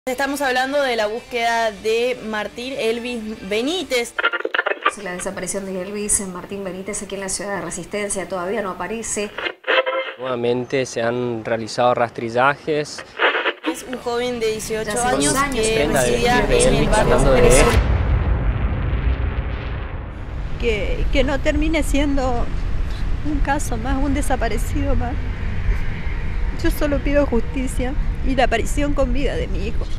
Estamos hablando de la búsqueda de Martín Elvis Benítez. La desaparición de Elvis Martín Benítez aquí en la ciudad de Resistencia todavía no aparece. Nuevamente se han realizado rastrillajes. Es un joven de 18 hace años 2 años que residía de en el Elvis, barrio tratando de... Que no termine siendo un caso más, un desaparecido más. Yo solo pido justicia y la aparición con vida de mi hijo.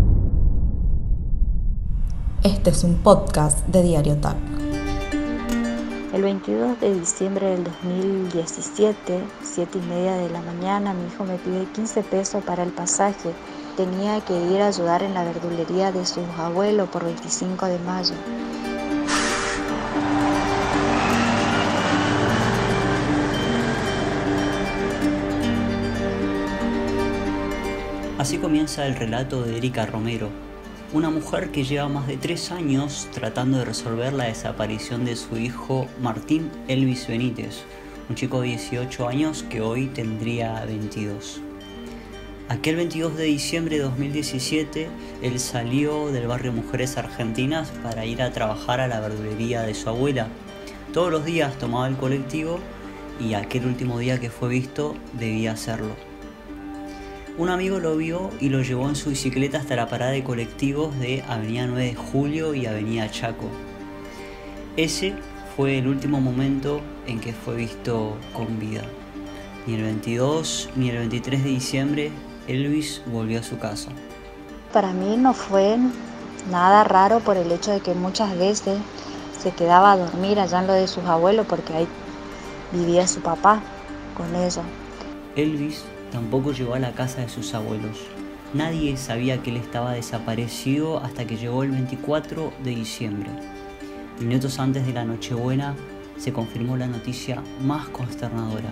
Este es un podcast de Diario TAC. El 22 de diciembre del 2017, 7:30 de la mañana, mi hijo me pide 15 pesos para el pasaje. Tenía que ir a ayudar en la verdulería de sus abuelos por 25 de mayo. Así comienza el relato de Erika Romero, una mujer que lleva más de 3 años tratando de resolver la desaparición de su hijo Martín Elvis Benítez, un chico de 18 años que hoy tendría 22. Aquel 22 de diciembre de 2017, él salió del barrio Mujeres Argentinas para ir a trabajar a la verdulería de su abuela. Todos los días tomaba el colectivo y aquel último día que fue visto debía hacerlo. Un amigo lo vio y lo llevó en su bicicleta hasta la parada de colectivos de Avenida 9 de Julio y Avenida Chaco. Ese fue el último momento en que fue visto con vida. Ni el 22 ni el 23 de diciembre Elvis volvió a su casa. Para mí no fue nada raro por el hecho de que muchas veces se quedaba a dormir allá en lo de sus abuelos porque ahí vivía su papá con ella. Elvis tampoco llegó a la casa de sus abuelos. Nadie sabía que él estaba desaparecido hasta que llegó el 24 de diciembre. Minutos antes de la Nochebuena se confirmó la noticia más consternadora.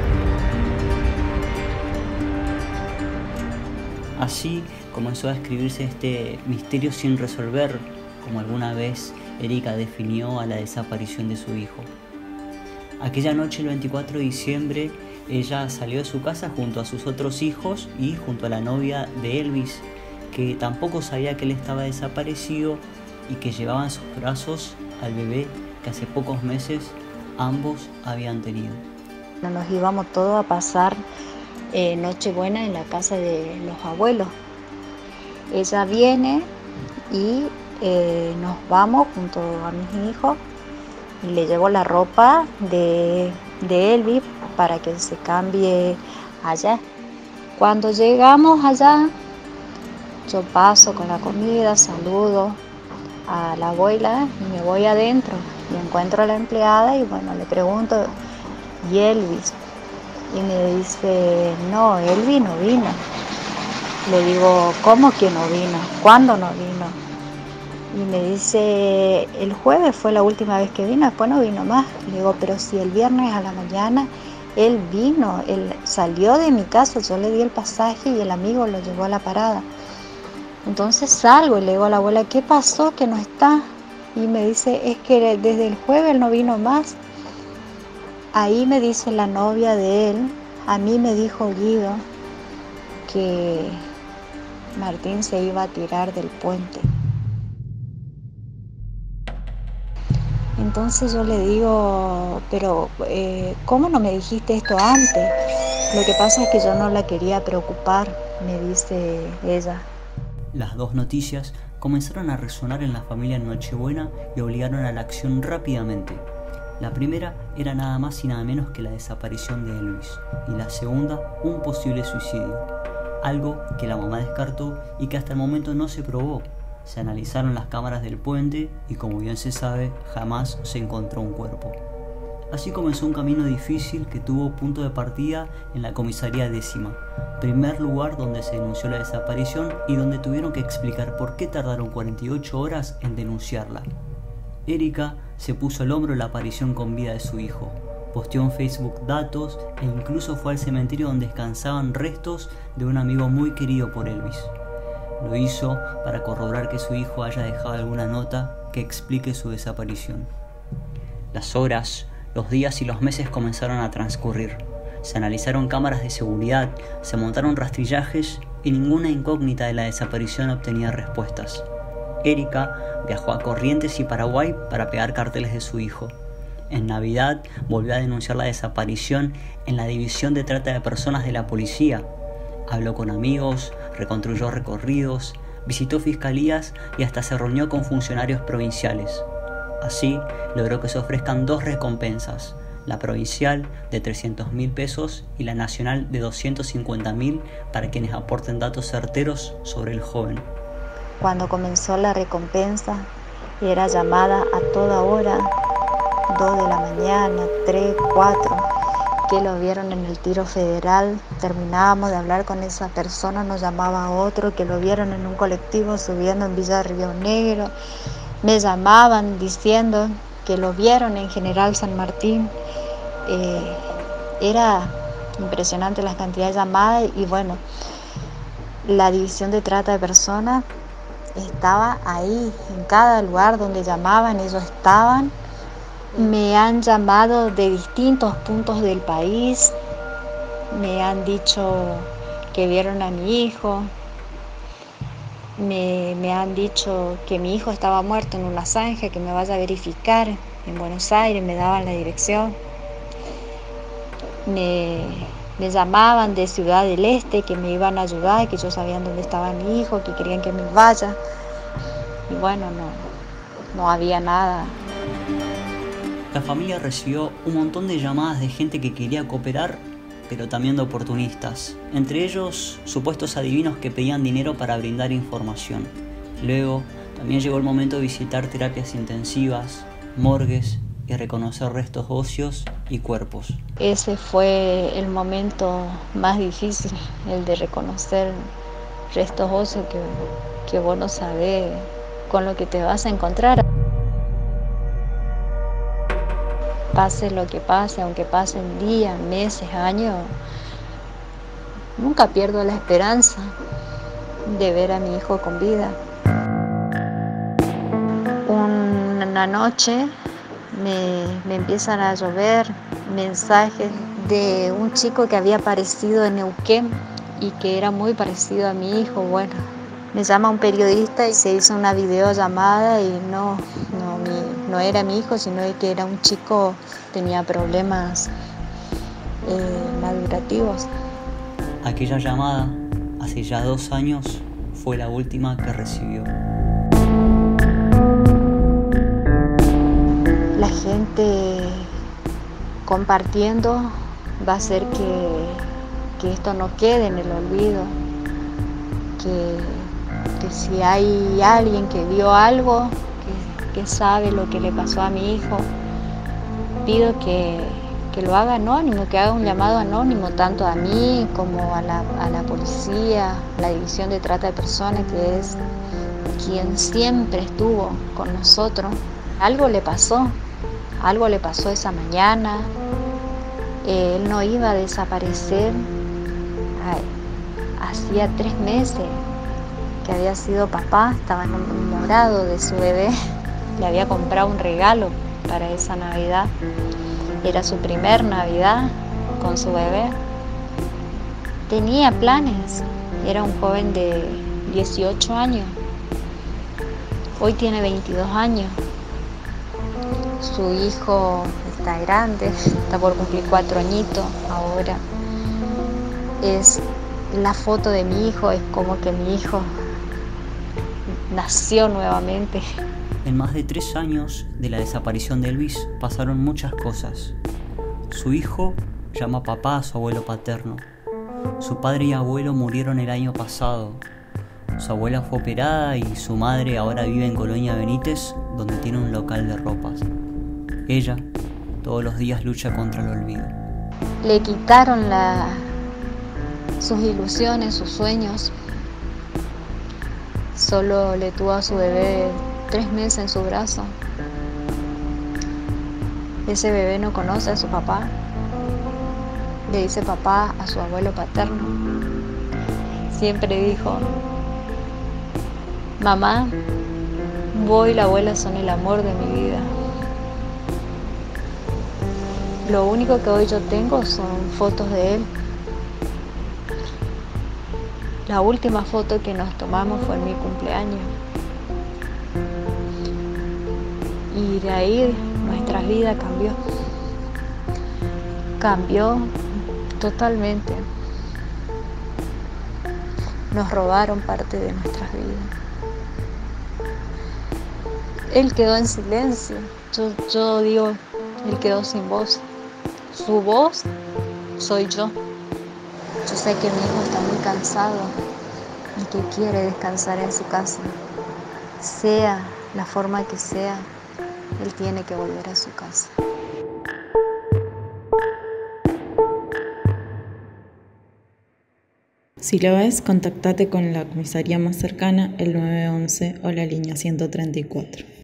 Así comenzó a escribirse este misterio sin resolver, como alguna vez Erika definió a la desaparición de su hijo. Aquella noche, el 24 de diciembre, ella salió de su casa junto a sus otros hijos y junto a la novia de Elvis, que tampoco sabía que él estaba desaparecido y que llevaba en sus brazos al bebé que hace pocos meses ambos habían tenido. Nos íbamos todos a pasar Nochebuena en la casa de los abuelos. Ella viene y nos vamos junto a mis hijos y le llevo la ropa de Elvis para que se cambie allá. Cuando llegamos allá, yo paso con la comida, saludo a la abuela y me voy adentro y encuentro a la empleada y bueno, le pregunto, ¿y Elvis? Y me dice, no, Elvis no vino. Le digo, ¿cómo que no vino? ¿Cuándo no vino? Y me dice, el jueves fue la última vez que vino, después no vino más. Le digo, pero si el viernes a la mañana él vino, él salió de mi casa, yo le di el pasaje y el amigo lo llevó a la parada. Entonces salgo y le digo a la abuela, ¿qué pasó que no está? Y me dice, es que desde el jueves él no vino más. Ahí me dice la novia de él, a mí me dijo Guido que Martín se iba a tirar del puente. Entonces yo le digo, pero ¿cómo no me dijiste esto antes? Lo que pasa es que yo no la quería preocupar, me dice ella. Las dos noticias comenzaron a resonar en la familia en Nochebuena y obligaron a la acción rápidamente. La primera era nada más y nada menos que la desaparición de Elvis, y la segunda, un posible suicidio, algo que la mamá descartó y que hasta el momento no se probó. Se analizaron las cámaras del puente y, como bien se sabe, jamás se encontró un cuerpo. Así comenzó un camino difícil que tuvo punto de partida en la comisaría 10ª, primer lugar donde se denunció la desaparición y donde tuvieron que explicar por qué tardaron 48 horas en denunciarla. Erika se puso al hombro la aparición con vida de su hijo, posteó en Facebook datos e incluso fue al cementerio donde descansaban restos de un amigo muy querido por Elvis. Lo hizo para corroborar que su hijo haya dejado alguna nota que explique su desaparición. Las horas, los días y los meses comenzaron a transcurrir. Se analizaron cámaras de seguridad, se montaron rastrillajes y ninguna incógnita de la desaparición obtenía respuestas. Erika viajó a Corrientes y Paraguay para pegar carteles de su hijo. En Navidad volvió a denunciar la desaparición en la División de Trata de Personas de la Policía. Habló con amigos, reconstruyó recorridos, visitó fiscalías y hasta se reunió con funcionarios provinciales. Así logró que se ofrezcan 2 recompensas, la provincial de 300.000 pesos y la nacional de 250.000 para quienes aporten datos certeros sobre el joven. Cuando comenzó la recompensa, era llamada a toda hora, 2 de la mañana, 3, 4, que lo vieron en el tiro federal. Terminábamos de hablar con esa persona, nos llamaba otro, que lo vieron en un colectivo subiendo en Villa Río Negro. Me llamaban diciendo que lo vieron en General San Martín. Era impresionante la cantidad de llamadas y bueno, la División de Trata de Personas estaba ahí, en cada lugar donde llamaban, ellos estaban. Me han llamado de distintos puntos del país, me han dicho que vieron a mi hijo, me han dicho que mi hijo estaba muerto en una zanja, que me vaya a verificar en Buenos Aires, me daban la dirección. Me llamaban de Ciudad del Este, que me iban a ayudar, que ellos sabían dónde estaba mi hijo, que querían que me vaya. Y bueno, no había nada. La familia recibió un montón de llamadas de gente que quería cooperar, pero también de oportunistas. Entre ellos, supuestos adivinos que pedían dinero para brindar información. Luego, también llegó el momento de visitar terapias intensivas, morgues y reconocer restos óseos y cuerpos. Ese fue el momento más difícil, el de reconocer restos óseos que vos no sabés con lo que te vas a encontrar. Pase lo que pase, aunque pasen días, meses, años, nunca pierdo la esperanza de ver a mi hijo con vida. Una noche me empiezan a llover mensajes de un chico que había aparecido en Neuquén y que era muy parecido a mi hijo. Bueno, me llama un periodista y se hizo una videollamada y no era mi hijo, sino que era un chico que tenía problemas madurativos. Aquella llamada, hace ya 2 años, fue la última que recibió. La gente compartiendo va a hacer que esto no quede en el olvido, que si hay alguien que vio algo, que sabe lo que le pasó a mi hijo, pido que lo haga anónimo, que haga un llamado anónimo tanto a mí como a la policía, la División de Trata de Personas, que es quien siempre estuvo con nosotros. Algo le pasó esa mañana. Él no iba a desaparecer. Hacía 3 meses que había sido papá, estaba enamorado de su bebé. Le había comprado un regalo para esa Navidad. Era su primer Navidad con su bebé. Tenía planes. Era un joven de 18 años. Hoy tiene 22 años. Su hijo está grande, está por cumplir 4 añitos ahora. La foto de mi hijo es como que mi hijo nació nuevamente. En más de 3 años de la desaparición de Elvis pasaron muchas cosas. Su hijo llama papá a su abuelo paterno. Su padre y abuelo murieron el año pasado. Su abuela fue operada y su madre ahora vive en Colonia Benítez, donde tiene un local de ropas. Ella todos los días lucha contra el olvido. Le quitaron sus ilusiones, sus sueños. Solo le tuvo a su bebé 3 meses en su brazo. Ese bebé no conoce a su papá. Le dice papá a su abuelo paterno. Siempre dijo: mamá, vos y la abuela son el amor de mi vida. Lo único que hoy yo tengo son fotos de él. La última foto que nos tomamos fue en mi cumpleaños. Y de ahí nuestra vida cambió. Cambió totalmente. Nos robaron parte de nuestras vidas. Él quedó en silencio. Yo digo, él quedó sin voz. Su voz soy yo. Yo sé que mi hijo está muy cansado y que quiere descansar en su casa. Sea la forma que sea, él tiene que volver a su casa. Si lo ves, contactate con la comisaría más cercana, el 911 o la línea 134.